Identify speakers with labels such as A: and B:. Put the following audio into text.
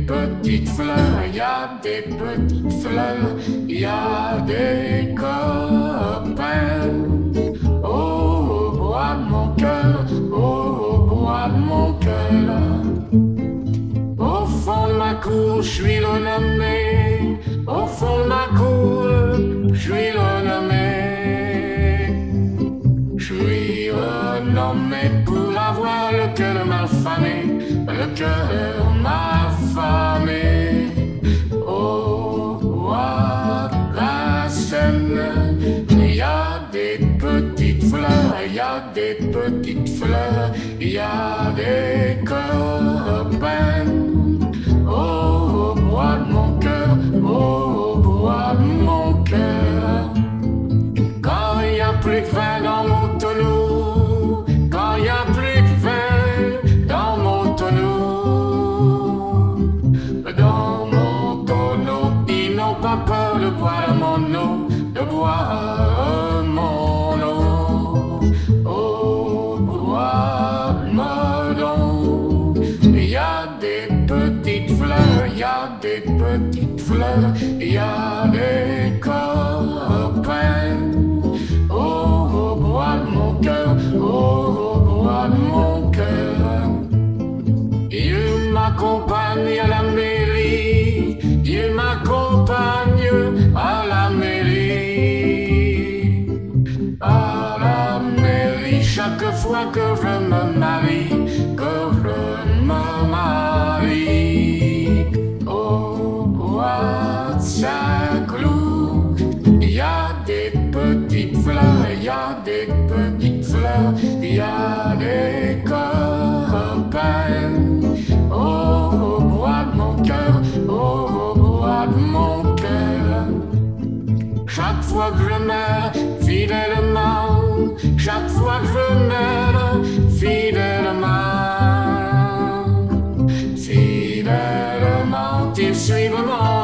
A: petites fleurs, il y a des petites fleurs, il y a des copains. Au bois de mon cœur, au bois de mon cœur. Au fond de ma cour, je suis renommé. Au fond de ma cour, je suis renommé. Je suis renommé pour avoir le cœur malfamé, le cœur malfamé. Au bois de la Seine, il y a des petites fleurs, il y a des petites fleurs, il y a des copains. Au bois de mon cœur, au bois de mon cœur. Quand il n'y a plus de vin dans mon tonneau, quand il n'y a plus de vin dans mon tonneau, ils n'ont pas peur de boire mon eau, de boire mon eau. Au bois de Meudon, il y a des petites fleurs, il y a des petites fleurs, il y a des copains. Au bois de mon cœur, au bois de mon cœur. Il m'accompagne à la mairie, il m'accompagne à la mairie. À la mairie, chaque fois que je me marie, que je me marie. Au bois de Saint-Cloud, il y a des petites fleurs, il y a des petites fleurs, il y a des copains. Au bois de mon cœur, au bois de mon cœur. Chaque fois que je meurs, fidèlement, chaque fois que je meurs, fidèlement, fidèlement, ils suivent mon